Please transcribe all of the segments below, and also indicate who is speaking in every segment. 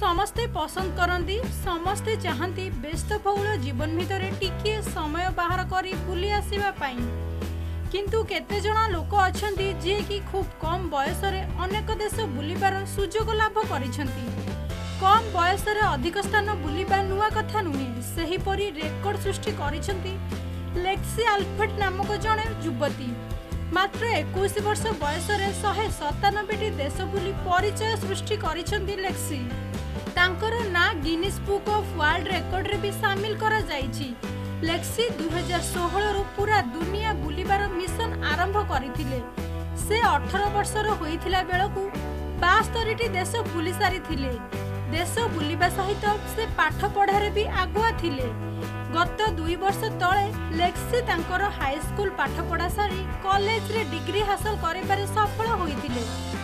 Speaker 1: समस्ते पसंद करती समस्ते चाहती व्यस्तबहुल जीवन भितर टिके समय बाहर करी बुली आसीबा पाई किंतु केते जना लोक अछंती जे कि खूब कम बयस रे अनेक देश बुलिबार सुजोग लाभ करिसंती। कम बयस रे अधिक स्थान बुलिबा नुआ कथा नुहे। सही परी रेकॉर्ड सृष्टि करिसंती लेक्सी अल्फ्रेड नामक जने युवती। मात्र 21 वर्ष बयस रे 197 देश बुली परिचय सृष्टि करिसंती लेक्सी। तांकर ना Guinness Book of World Record रे भी शामिल करा जाईची। लेक्सी 2016 रु पूरा दुनिया बुलिबार मिशन आरंभ करथिले। से 18 वर्षर होइथिला बेलकु 72 देश बुली सारिथिले। देश बुलिबा सहित से पाठ पढ़ारे भी आगुआ थिले। गत 2 वर्ष तले लेक्सी तांकर हाई स्कूल पाठ पढ़ा सारी कॉलेज रे डिग्री हासिल करिबारे सफल होइथिले।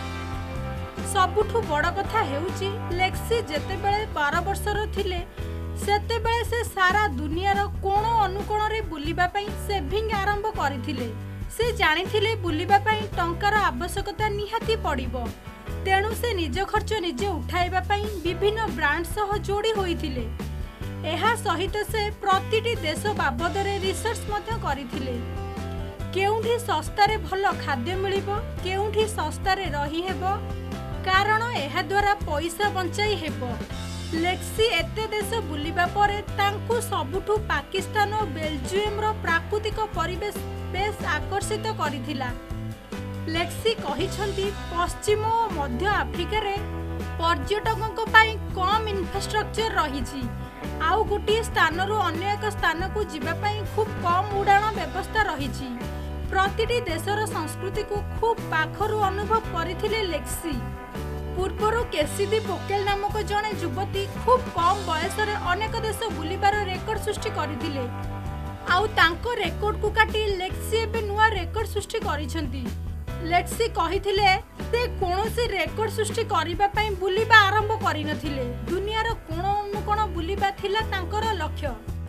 Speaker 1: सबुठु बड़ कथा हेउची लेक्सी जेतेबेले 12 वर्षर थिले सेतेबेले से सारा दुनियार कोण अनुकोण रे बुलिबा पई सेविंग आरंभ करिथिले। से जानिथिले बुलिबा पई टंकार आवश्यकता निहाती पड़िबो। तेणु से निज खर्च निजे उठाइबा पई विभिन्न ब्रांड सह जोड़ी होइथिले। एहा सहित से प्रतिटी देश बाबद रे रिसर्च मध्य करिथिले। केउठी सस्ता रे भल खाद्य मिलिबो, केउठी सस्ता रे रही हेबो, कारण एहा द्वारा पैसा बंचाई हेबो। लेक्सी एते देश बुलिबा परे तांकु सबुठु पाकिस्तान और बेल्जियम रो प्राकृतिक परिवेश बेस आकर्षित करिथिला। लेक्सी कहिसंती पश्चिम और मध्य अफ्रिका रे पर्यटकों पाई कम इंफ्रास्ट्रक्चर रहिछि। आउ गोटे स्थान रु अन्य एक स्थान को जिबा पाई खूब कम उड़ान व्यवस्था रहिछि। प्रतिटी देशर संस्कृति को खूब पाखरु अनुभव करिथिले लेक्सी। पूर्वर केसीदी पोकेल नामक जने युवती खूब कम बयस रे अनेक देश बुलिबार रेकॉर्ड सृष्टि करथिले। आउ तांको रेकॉर्ड को काटी लेक्सी एबे नुआ रेकॉर्ड सृष्टि करिसंती। लेक्सी कहिथिले से कोनोसी रेकॉर्ड सृष्टि करिबा पई बुलिबा आरंभ करिनथिले। दुनियार कोण अनुकोण बुलिबा थिला तांकर लक्ष्य।